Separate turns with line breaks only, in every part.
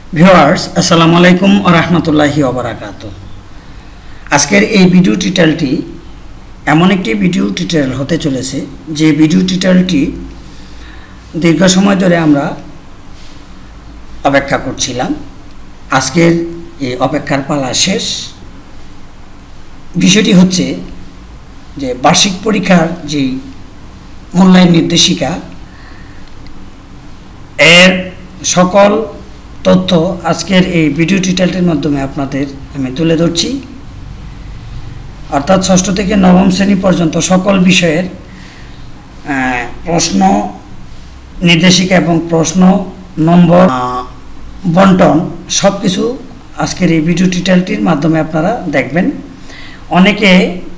Viewers আসসালামু আলাইকুম ওয়া রাহমাতুল্লাহি ওয়া বারাকাতুহু। আজকের এই ভিডিও টিউটোরিয়ালটি এমন একটি ভিডিও টিউটোরিয়াল হতে চলেছে যে ভিডিও টিউটোরিয়ালটি দীর্ঘ সময় ধরে আমরা অপেক্ষা করছিলাম। আজকের এই অপেক্ষার পালা শেষ। বিষয়টি হচ্ছে যে বার্ষিক পরীক্ষার যে মূল্যায়ন নির্দেশিকা এর সকল তথ্য আজকের এই ভিডিও টিউটোরিয়ালটির মাধ্যমে আপনাদের আমি তুলে ধরছি। অর্থাৎ ষষ্ঠ থেকে নবম শ্রেণী পর্যন্ত সকল বিষয়ের প্রশ্ন নির্দেশিকা এবং প্রশ্ন নম্বর বন্টন সব কিছু আজকের এই ভিডিও টিউটোরিয়ালটির মাধ্যমে আপনারা দেখবেন। অনেকে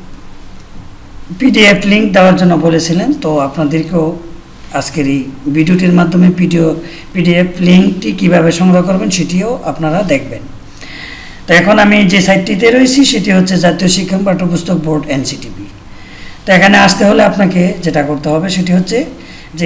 পিডিএফ লিঙ্ক দেওয়ার জন্য বলেছিলেন, তো আপনাদেরকেও আজকের এই ভিডিওটির মাধ্যমে পিডিএফ লিঙ্কটি কীভাবে সংগ্রহ করবেন সেটিও আপনারা দেখবেন। তো এখন আমি যে সাইটটিতে রয়েছি সেটি হচ্ছে জাতীয় শিক্ষা পাঠ্যপুস্তক বোর্ড এনসিটিবি। তো এখানে আসতে হলে আপনাকে যেটা করতে হবে সেটি হচ্ছে যে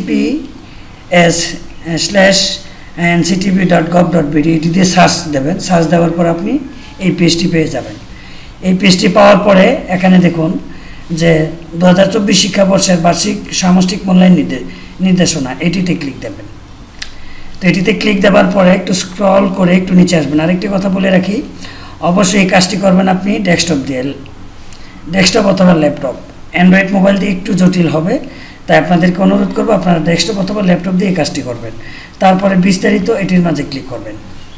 https://nctb.gov.bd এটি দিয়ে সার্চ দেবেন। সার্চ দেওয়ার পর আপনি এই পেজটি পেয়ে যাবেন। এই পেজটি পাওয়ার পরে এখানে দেখুন যে 2024 শিক্ষাবর্ষের বার্ষিক সামষ্টিক মূল্যায়ন নির্দেশনা, এটিতে ক্লিক দেবেন। তো এটিতে ক্লিক দেওয়ার পরে একটু স্ক্রল করে একটু নিচে আসবেন। আরেকটি কথা বলে রাখি, অবশ্যই এই কাজটি করবেন আপনি ডেস্কটপ দিয়ে, ডেস্কটপ অথবা ল্যাপটপ। অ্যান্ড্রয়েড মোবাইল দিয়ে একটু জটিল হবে, তাই আপনাদেরকে অনুরোধ করবো আপনারা ডেস্কটপ অথবা ল্যাপটপ দিয়ে এই কাজটি করবেন। তারপরে বিস্তারিত এটির মাঝে ক্লিক করবেন।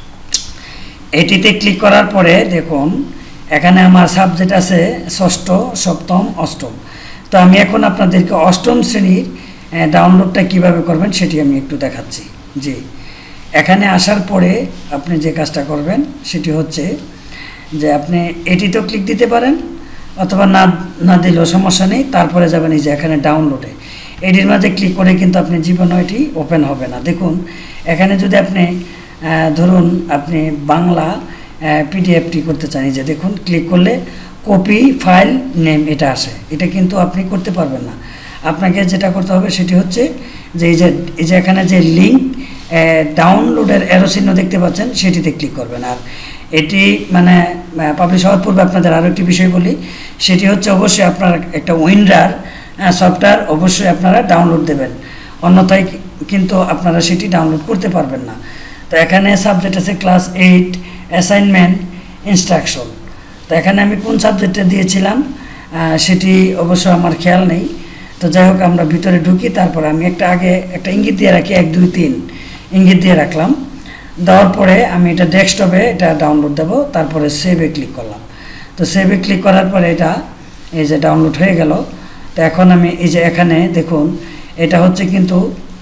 এটিতে ক্লিক করার পরে দেখুন এখানে আমার সাবজেক্ট আছে ষষ্ঠ, সপ্তম, অষ্টম। তো আমি এখন আপনাদেরকে অষ্টম শ্রেণীর ডাউনলোডটা কিভাবে করবেন সেটি আমি একটু দেখাচ্ছি। জি, এখানে আসার পরে আপনি যে কাজটা করবেন সেটি হচ্ছে যে আপনি এটিতেও ক্লিক দিতে পারেন অথবা না দিলেও সমস্যা নেই। তারপরে যাবেন এই যে এখানে ডাউনলোডে, এটির মাঝে ক্লিক করে কিন্তু আপনি জীবনও এটি ওপেন হবে না। দেখুন এখানে যদি আপনি ধরুন আপনি বাংলা পিডিএফটি করতে চান, যে দেখুন ক্লিক করলে কপি ফাইল নেম এটা আসে, এটা কিন্তু আপনি করতে পারবেন না। আপনাকে যেটা করতে হবে সেটি হচ্ছে যে এই যে এখানে যে লিঙ্ক ডাউনলোডের অ্যারো চিহ্ন দেখতে পাচ্ছেন সেটিতে ক্লিক করবেন। আর এটি মানে পাবলিশ হওয়ার পূর্বে আপনাদের আরও একটি বিষয় বলি, সেটি হচ্ছে অবশ্যই আপনার একটা উইন্ডার সফটওয়্যার অবশ্যই আপনারা ডাউনলোড দেবেন, অন্যথায় কিন্তু আপনারা সেটি ডাউনলোড করতে পারবেন না। তো এখানে সাবজেক্ট আছে ক্লাস 8 অ্যাসাইনমেন্ট ইনস্ট্রাকশন। তো এখানে আমি কোন সাবজেক্টে দিয়েছিলাম সেটি অবশ্য আমার খেয়াল নেই। তো যাই হোক আমরা ভিতরে ঢুকি, তারপর আমি আগে একটা ইঙ্গিত দিয়ে রাখি, 1 2 3 ইঙ্গিত দিয়ে রাখলাম। দেওয়ার পরে আমি এটা ডেস্কটপে এটা ডাউনলোড দেবো, তারপরে সেভে ক্লিক করলাম। তো সেভে ক্লিক করার পরে এটা এই যে ডাউনলোড হয়ে গেল। তো এখন আমি এই যে এখানে দেখুন এটা হচ্ছে কিন্তু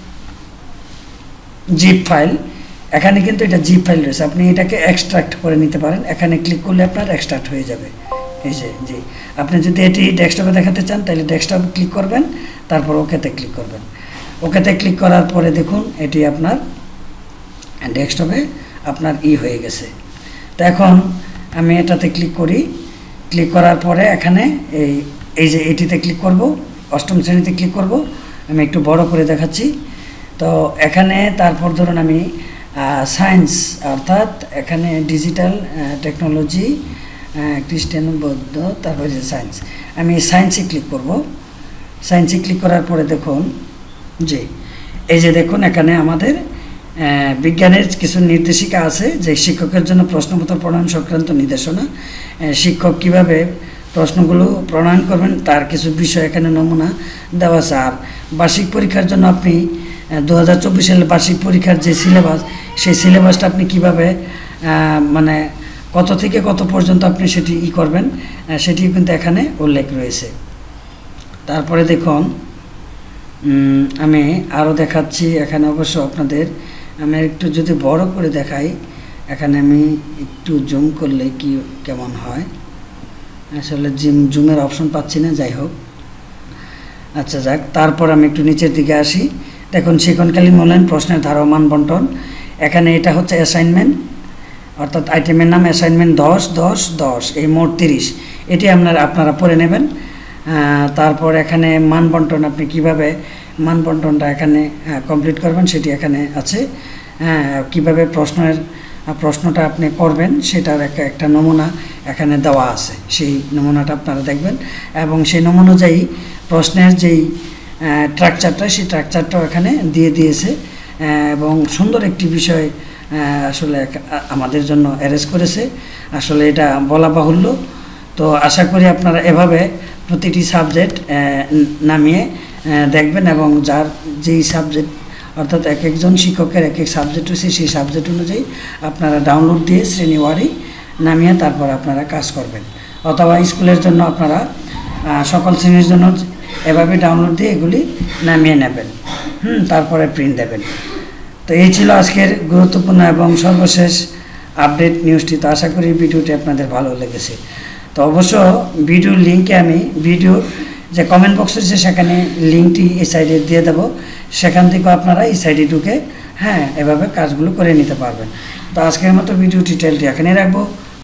জিপ ফাইল, এখানে কিন্তু এটা জিপ ফাইল রয়েছে, আপনি এটাকে এক্সট্রাক্ট করে নিতে পারেন। এখানে ক্লিক করলে আপনার এক্সট্রাক্ট হয়ে যাবে। এই যে জি, আপনি যদি এটি ডেস্কটপে দেখাতে চান তাহলে ডেস্কটপে ক্লিক করবেন, তারপর ওকেতে ক্লিক করবেন। ওকেতে ক্লিক করার পরে দেখুন এটি আপনার ডেস্কটপে আপনার হয়ে গেছে। তো এখন আমি এটাতে ক্লিক করি, ক্লিক করার পরে এখানে এই যে এটিতে ক্লিক করব, অষ্টম শ্রেণীতে ক্লিক করব। আমি একটু বড় করে দেখাচ্ছি। তো এখানে তারপর ধরুন আমি সায়েন্স অর্থাৎ এখানে ডিজিটাল টেকনোলজি, খ্রিস্টান, বৌদ্ধ, তারপরে সায়েন্স, আমি সায়েন্সে ক্লিক করব। সায়েন্সে ক্লিক করার পরে দেখুন যে এই যে দেখুন এখানে আমাদের বিজ্ঞানের কিছু নির্দেশিকা আছে, যে শিক্ষকের জন্য প্রশ্নপত্র প্রণয়ন সংক্রান্ত নির্দেশনা, শিক্ষক কিভাবে প্রশ্নগুলো প্রণয়ন করবেন তার কিছু বিষয় এখানে নমুনা দেওয়া আছে। আর বার্ষিক পরীক্ষার জন্য আপনি 2024 সালের বার্ষিক পরীক্ষার যে সিলেবাস, সেই সিলেবাসটা আপনি কিভাবে মানে কত থেকে কত পর্যন্ত আপনি সেটি করবেন সেটি কিন্তু এখানে উল্লেখ রয়েছে। তারপরে দেখুন আমি আরও দেখাচ্ছি, এখানে অবশ্য আপনাদের আমি একটু যদি বড় করে দেখাই, এখানে আমি একটু জুম করলে কেমন হয়, আসলে জুমের অপশন পাচ্ছি না, যাই হোক আচ্ছা যাক। তারপর আমি একটু নিচের দিকে আসি, দেখুন শিক্ষণকালীন মূল্যায়ন প্রশ্নের ধারা ও মান বন্টন। এখানে এটা হচ্ছে অ্যাসাইনমেন্ট, অর্থাৎ আইটেমের নাম অ্যাসাইনমেন্ট 10 10 10, এই মোট 30, এটি আপনারা পড়ে নেবেন। তারপর এখানে মান বন্টন, আপনি কিভাবে মান বন্টনটা এখানে কমপ্লিট করবেন সেটি এখানে আছে। হ্যাঁ, কীভাবে প্রশ্নটা আপনি করবেন সেটার একটা নমুনা এখানে দেওয়া আছে। সেই নমুনাটা আপনারা দেখবেন এবং সেই নমুনা অনুযায়ী প্রশ্নের যেই স্ট্রাকচারটা, সেই স্ট্রাকচারটাও এখানে দিয়ে দিয়েছে এবং সুন্দর একটি বিষয় আসলে আমাদের জন্য অ্যারেঞ্জ করেছে। আসলে এটা বলা বাহুল্য। তো আশা করি আপনারা এভাবে প্রতিটি সাবজেক্ট নামিয়ে দেখবেন এবং যার যেই সাবজেক্ট, অর্থাৎ এক একজন শিক্ষকের এক এক সাবজেক্ট রয়েছে, সেই সাবজেক্ট অনুযায়ী আপনারা ডাউনলোড দিয়ে শ্রেণীওয়ারি নামিয়ে তারপর আপনারা কাজ করবেন। অথবা স্কুলের জন্য আপনারা সকল শ্রেণীর জন্য এভাবে ডাউনলোড দিয়ে এগুলি নামিয়ে নেবেন, তারপরে প্রিন্ট দেবেন। তো এই ছিল আজকের গুরুত্বপূর্ণ এবং সর্বশেষ আপডেট নিউজটি। তো আশা করি ভিডিওটি আপনাদের ভালো লেগেছে। তো অবশ্য ভিডিওর লিঙ্কে আমি ভিডিওর যে কমেন্ট বক্স রয়েছে সেখানে লিঙ্কটি এই সাইডে দিয়ে দেবো, সেখান থেকেও আপনারা এই সাইডে ঢুকে এভাবে কাজগুলো করে নিতে পারবেন। তো আজকের মতো ভিডিও টিউটোরিয়ালটি এখানেই রাখবো।